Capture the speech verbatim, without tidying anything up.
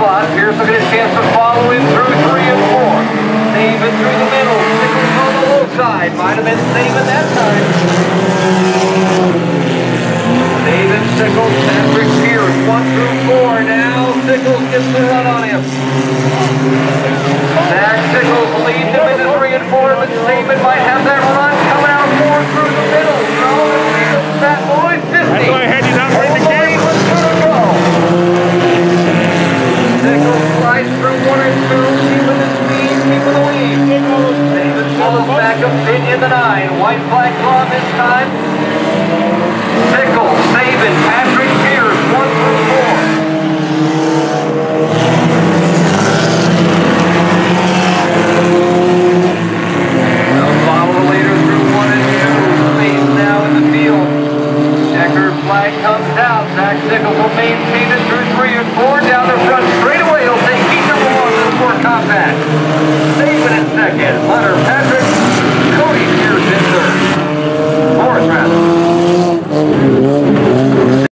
slot. Pierce will get a chance to follow in through three and four. Saban through the middle. Sickles on the low side. Might have been Saban that time. Saban, Sickles, Patrick Pierce. One through four now. Sickles gets the run on him. Zach Sickles leads him into three and four, but Saban might have that run coming out four through the middle. So that boy fifty. That's why I had you not ready to game. Sickles slides through one and two, keeping the speed, keeping the lead. Saban pulls back a bit in the nine. White flag drawn this time. Sickles, Saban, Patrick Pierce, one through four. They'll follow later through one and two. Space now in the field. Checkered flag comes out. Zach Sickles will maintain it through three and four. Down the front straight away. He'll take heat number one to the four combat. Saban in second. Hunter, Patrick, Cody Pierce in third. Fourth rather.